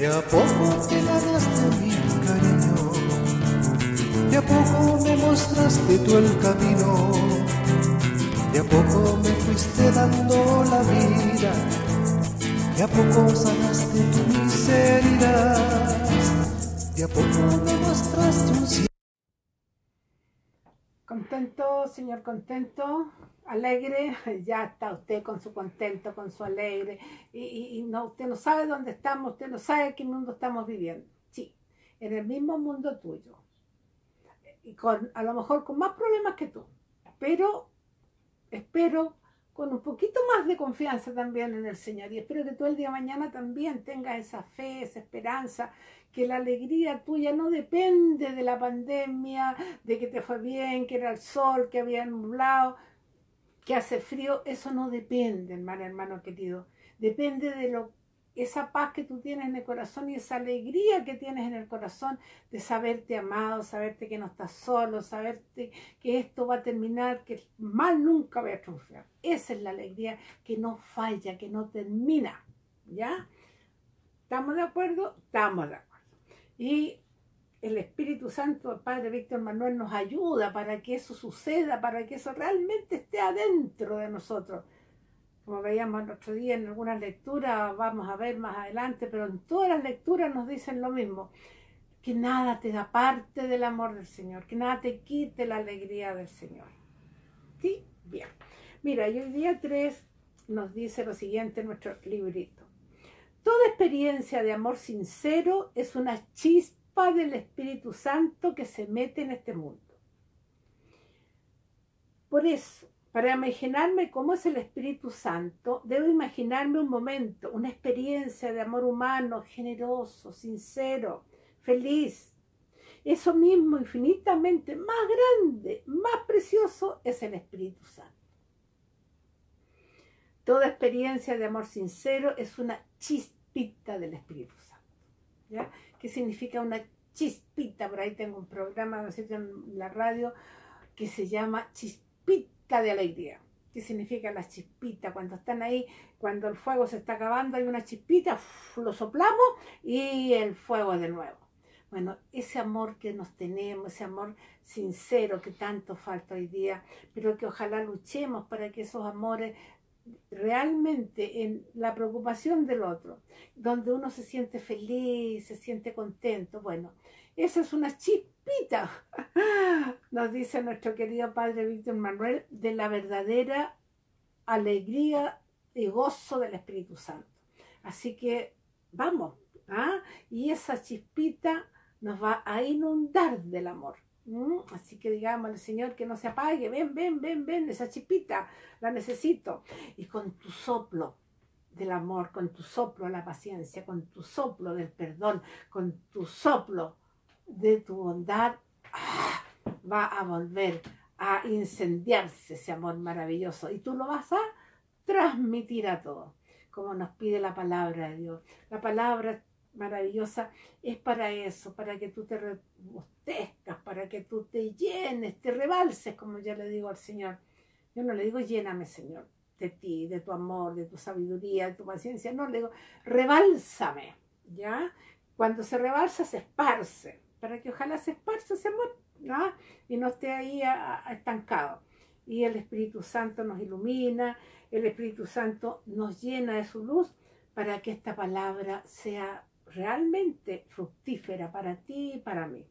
a poco te ganaste mi cariño, de a poco me mostraste tú el camino, de a poco me fuiste dando la vida, de a poco sanaste tu miseria, de a poco me mostraste un cielo. Contento, señor contento, alegre, ya está usted con su contento, con su alegre, y no, usted no sabe dónde estamos, usted no sabe qué mundo estamos viviendo. Sí, en el mismo mundo tuyo, y a lo mejor con más problemas que tú, pero espero con un poquito más de confianza también en el Señor, y espero que tú el día de mañana también tengas esa fe, esa esperanza, que la alegría tuya no depende de la pandemia, de que te fue bien, que era el sol, que había nublado, que hace frío. Eso no depende, hermano querido. Depende de esa paz que tú tienes en el corazón y esa alegría que tienes en el corazón de saberte amado, saberte que no estás solo, saberte que esto va a terminar, que mal nunca va a triunfar. Esa es la alegría que no falla, que no termina. ¿Ya? ¿Estamos de acuerdo? Estamos de acuerdo. Y el Espíritu Santo, el Padre Víctor Manuel, nos ayuda para que eso suceda, para que eso realmente esté adentro de nosotros. Como veíamos el otro día en algunas lecturas, vamos a ver más adelante, pero en todas las lecturas nos dicen lo mismo, que nada te da parte del amor del Señor, que nada te quite la alegría del Señor. ¿Sí? Bien. Mira, y hoy día 3 nos dice lo siguiente en nuestro librito. Toda experiencia de amor sincero es una chispa del Espíritu Santo que se mete en este mundo. Por eso, para imaginarme cómo es el Espíritu Santo, debo imaginarme un momento, una experiencia de amor humano, generoso, sincero, feliz. Eso mismo, infinitamente más grande, más precioso, es el Espíritu Santo. Toda experiencia de amor sincero es una chispita del Espíritu Santo. ¿Ya? ¿Qué significa una chispita? Por ahí tengo un programa, ¿no es cierto?, en la radio que se llama Chispita de Alegría. ¿Qué significa la chispita? Cuando están ahí, cuando el fuego se está acabando, hay una chispita, lo soplamos y el fuego de nuevo. Bueno, ese amor que nos tenemos, ese amor sincero que tanto falta hoy día, pero que ojalá luchemos para que esos amores realmente en la preocupación del otro, donde uno se siente feliz, se siente contento. Bueno, esa es una chispita, nos dice nuestro querido Padre Víctor Manuel, de la verdadera alegría y gozo del Espíritu Santo. Así que vamos, ¿ah? Y esa chispita nos va a inundar del amor. Así que digamos al Señor que no se apague, ven, esa chispita, la necesito. Y con tu soplo del amor, con tu soplo de la paciencia, con tu soplo del perdón, con tu soplo de tu bondad, va a volver a incendiarse ese amor maravilloso. Y tú lo vas a transmitir a todos, como nos pide la palabra de Dios. La palabra maravillosa es para eso, para que tú te rebustezcas, para que tú te llenes, te rebalses, como yo le digo al Señor. Yo no le digo lléname, Señor, de ti, de tu amor, de tu sabiduría, de tu paciencia. No, le digo rebálsame, ¿ya? Cuando se rebalsa, se esparce, para que ojalá se esparce ese amor, ¿no? Y no esté ahí estancado. Y el Espíritu Santo nos ilumina, el Espíritu Santo nos llena de su luz para que esta palabra sea realmente fructífera para ti y para mí.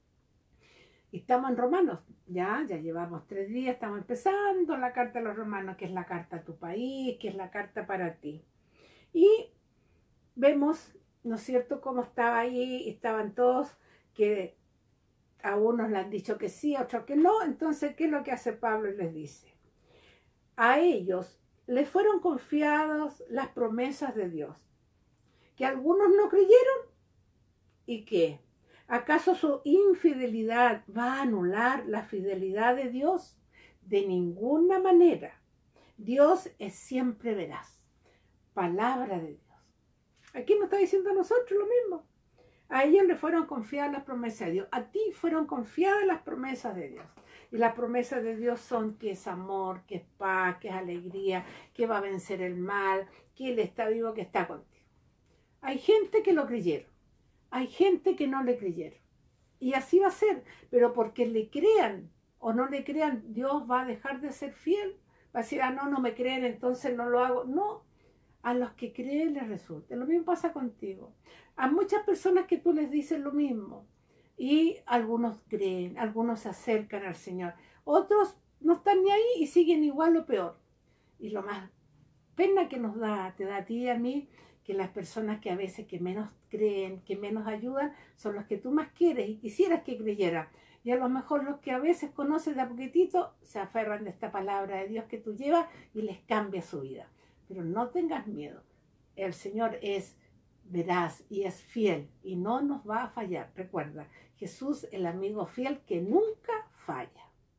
Y estamos en Romanos, ya llevamos 3 días, estamos empezando la carta a los Romanos, que es la carta a tu país, que es la carta para ti. Y vemos, ¿no es cierto?, cómo estaba ahí, estaban todos, que a unos le han dicho que sí, a otros que no. Entonces, ¿qué es lo que hace Pablo? Y les dice, a ellos les fueron confiadas las promesas de Dios, que algunos no creyeron. ¿Y qué? ¿Acaso su infidelidad va a anular la fidelidad de Dios? De ninguna manera. Dios es siempre veraz. Palabra de Dios. Aquí nos está diciendo a nosotros lo mismo. A ellos le fueron confiadas las promesas de Dios. A ti fueron confiadas las promesas de Dios. Y las promesas de Dios son que es amor, que es paz, que es alegría, que va a vencer el mal, que Él está vivo, que está contigo. Hay gente que lo creyeron, hay gente que no le creyeron. Y así va a ser, pero porque le crean o no le crean, Dios va a dejar de ser fiel. Va a decir, ah, no me creen, entonces no lo hago. No, a los que creen les resulta. Lo mismo pasa contigo. A muchas personas que tú les dices lo mismo y algunos creen, algunos se acercan al Señor. Otros no están ni ahí y siguen igual o peor. Y lo más pena que te da a ti y a mí, que las personas que a veces que menos creen, que menos ayudan, son los que tú más quieres y quisieras que creyeran. Y a lo mejor los que a veces conoces de a poquitito se aferran de esta palabra de Dios que tú llevas y les cambia su vida. Pero no tengas miedo. El Señor es veraz y es fiel y no nos va a fallar. Recuerda, Jesús, el amigo fiel que nunca falla.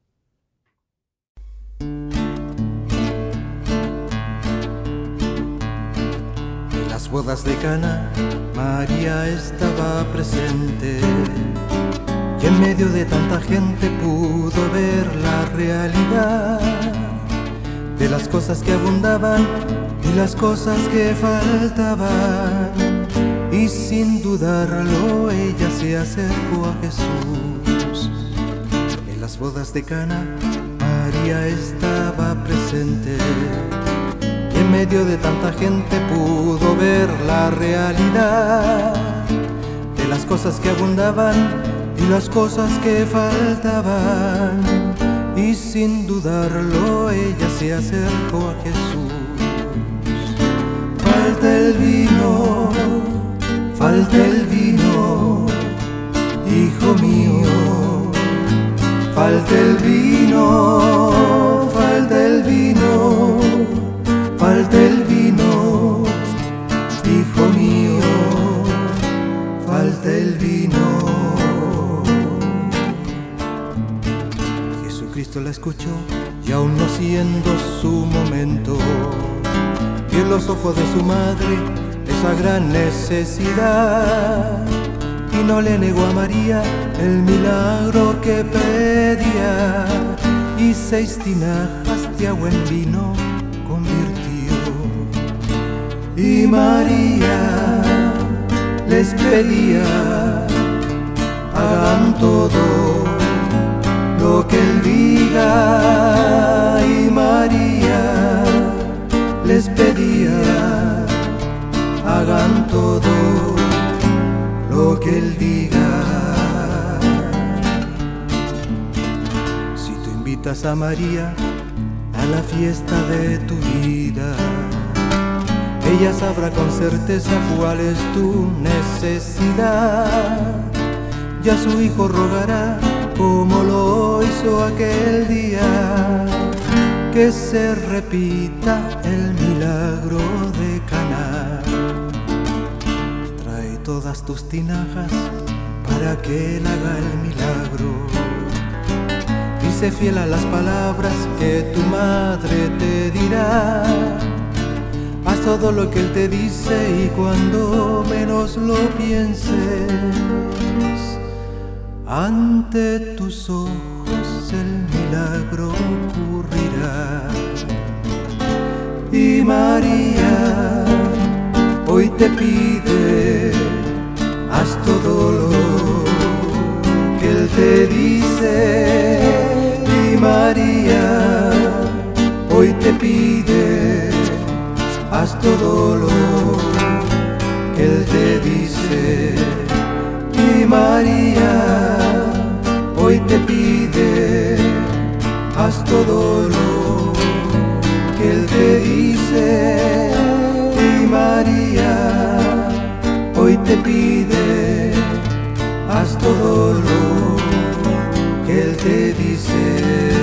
En las bodas de Cana, María estaba presente. Y en medio de tanta gente pudo ver la realidad de las cosas que abundaban y las cosas que faltaban. Y sin dudarlo ella se acercó a Jesús. En las bodas de Cana, María estaba presente. Y en medio de tanta gente pudo ver la realidad de las cosas que abundaban y las cosas que faltaban. Y sin dudarlo ella se acercó a Jesús. Falta el vino, falta el vino, hijo mío. Falta el vino, falta el vino, falta el vino, hijo mío. Falta el vino. Jesucristo la escuchó y aún no siendo su momento, vio en los ojos de su madre esa gran necesidad y no le negó a María el milagro que pedía, y 6 tinajas de agua en vino convirtió. Y María les pedía, hagan todo lo que Él diga. Y María les pedía, hagan todo lo que Él diga. Si tú invitas a María a la fiesta de tu vida, ella sabrá con certeza cuál es tu necesidad. Ya su hijo rogará como lo hizo aquel día, que se repita el milagro de Caná. Trae todas tus tinajas para que Él haga el milagro. Y sé fiel a las palabras que tu madre te dirá. Haz todo lo que Él te dice y cuando menos lo pienses, ante tus ojos el milagro ocurrirá. Y María hoy te pide, haz todo lo que Él te dice. Y María hoy te pide, haz todo lo que Él te dice. Y María hoy te pide, haz todo lo que Él te dice. Y María hoy te pide, haz todo lo que Él te dice.